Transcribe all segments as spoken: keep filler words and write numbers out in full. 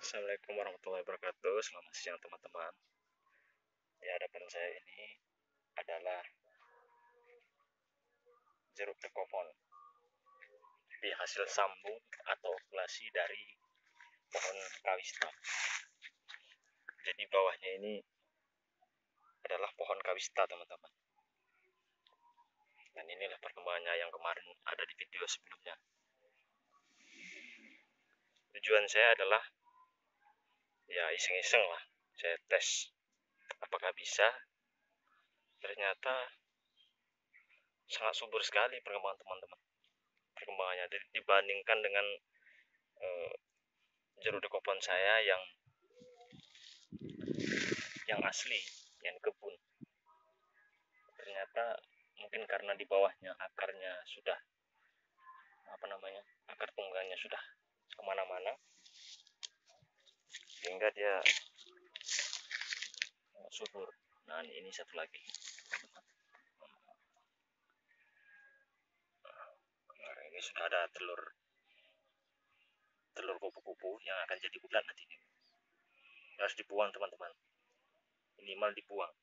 Assalamualaikum warahmatullahi wabarakatuh. Selamat siang teman-teman. Di hadapan saya ini adalah jeruk dekopon, di hasil sambung atau okulasi dari pohon kawista. Jadi bawahnya ini adalah pohon kawista teman-teman. Dan inilah perkembangannya yang kemarin ada di video sebelumnya. Tujuan saya adalah ya iseng-iseng lah, saya tes apakah bisa. Ternyata sangat subur sekali perkembangan teman-teman. Perkembangannya dibandingkan dengan eh, jeruk dekopon saya yang yang asli, yang kebun. Ternyata mungkin karena di bawahnya akarnya sudah apa namanya akar tunggalnya sudah kemana-mana, sehingga dia subur. Nah ini satu lagi teman-teman. Nah, ini sudah ada telur telur kupu-kupu yang akan jadi ulat nanti ini. Harus dibuang teman-teman, minimal dibuang,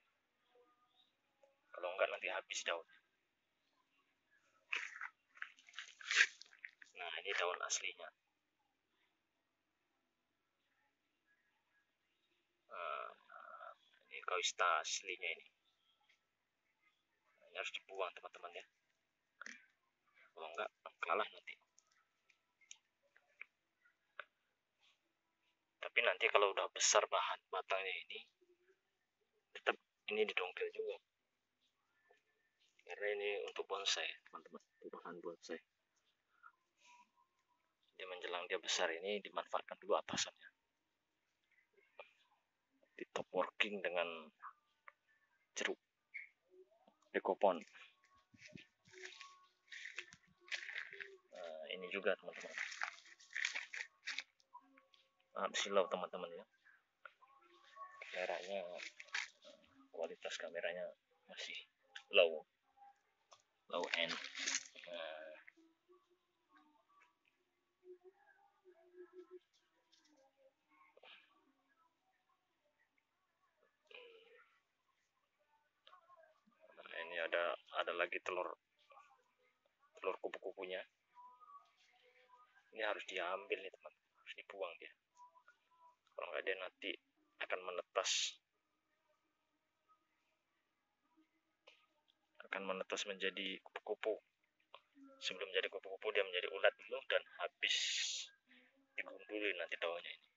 kalau enggak nanti habis daun. Nah ini daun aslinya. Nah, ini kawista aslinya ini. Ini harus dibuang teman-teman ya, kalau enggak kalah nanti. Tapi nanti kalau udah besar bahan batangnya ini, tetap ini didongkel juga, karena ini untuk bonsai teman-teman, untuk bahan bonsai. Dia menjelang dia besar ini dimanfaatkan dulu atasannya, di top working dengan jeruk dekopon. Nah, ini juga teman-teman. Nah, silau teman-teman ya, kameranya, kualitas kameranya masih low low end. Nah, nah ini ada ada lagi telur telur kupu-kupunya. Ini harus diambil nih teman, harus dibuang dia, kalau nggak dia nanti akan menetas akan menetas menjadi kupu-kupu. Sebelum jadi kupu-kupu dia menjadi ulat dulu, dan habis digundulin nanti daunnya ini.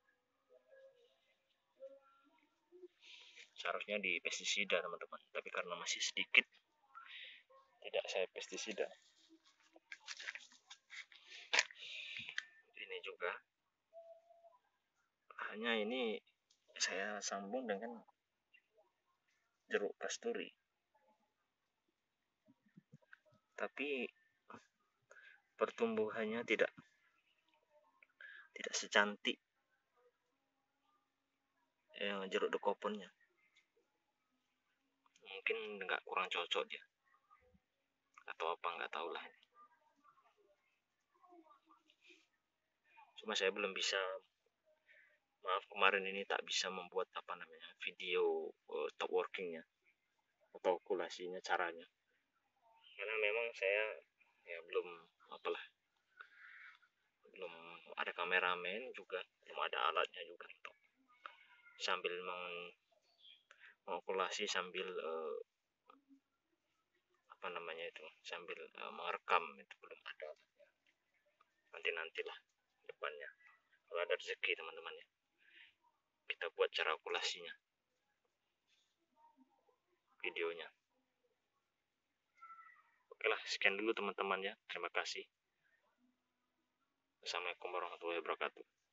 Seharusnya di pestisida teman-teman, tapi karena masih sedikit tidak saya pestisida. Ini juga hanya ini saya sambung dengan jeruk kasturi, tapi pertumbuhannya tidak tidak secantik yang jeruk dekoponnya. Mungkin nggak kurang cocok dia atau apa, nggak tahu lah. Cuma saya belum bisa, maaf kemarin ini tak bisa membuat apa namanya video uh, top workingnya atau okulasinya caranya, karena memang saya ya belum apalah, belum ada kameramen juga, belum ada alatnya juga untuk sambil meng mengokulasi sambil uh, apa namanya itu sambil uh, merekam, itu belum ada. Nanti nantilah depannya kalau ada rezeki teman-teman ya, kita buat cara okulasinya, videonya. Oke lah, sekian dulu teman-teman ya, terima kasih. Assalamualaikum warahmatullahi wabarakatuh.